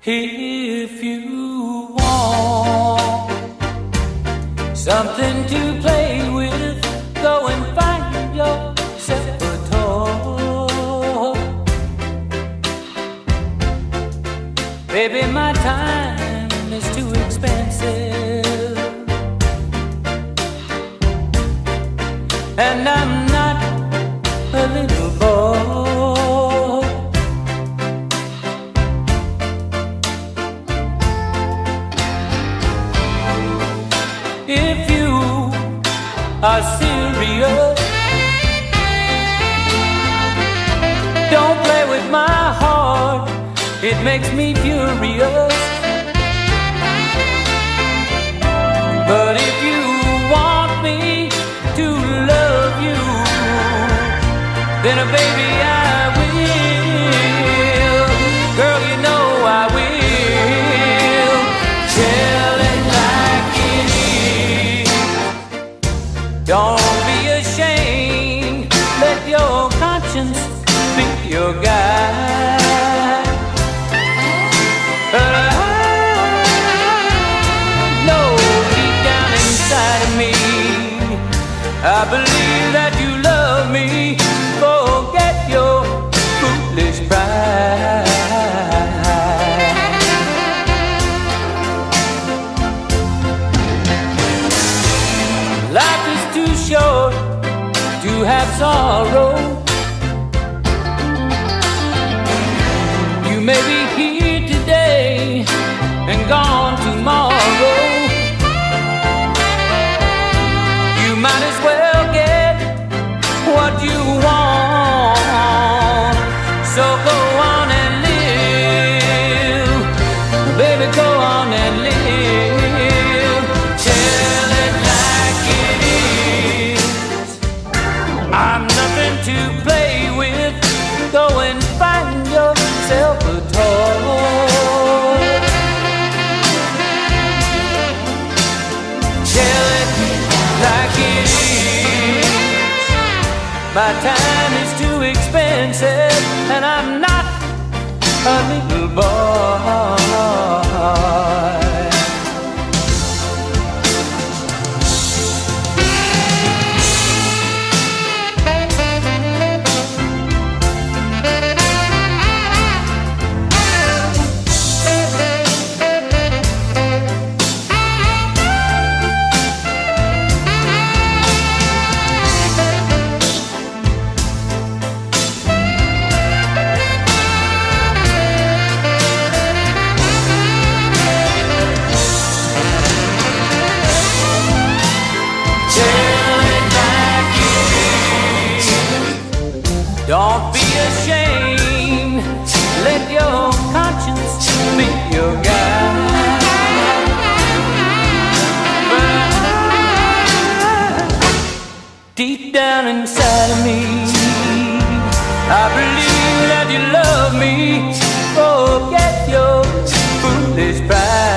If you want something to play with, go and find yourself a toy. Baby, my time is too expensive, and I'm not a little boy. If you are serious, don't play with my heart, it makes me furious. But if you want me to love you, then baby I will. Girl, you know I will. Tell it like it is. Don't be ashamed, let your conscience be your guide. But I know deep down inside of me, I believe that you love me. Forget your foolish pride. Life is too short to have sorrow. You may be here today and gone tomorrow. You might as well get what you want. So go on and live, baby, go on and live. Tell it like it is. I'm nothing to play with. Go and find yourself a toy. Tell it like it is. My time is too expensive, and I'm not a little boy. Don't be ashamed, let your conscience be your guide. But deep down inside of me, I believe that you love me. Forget your foolish pride.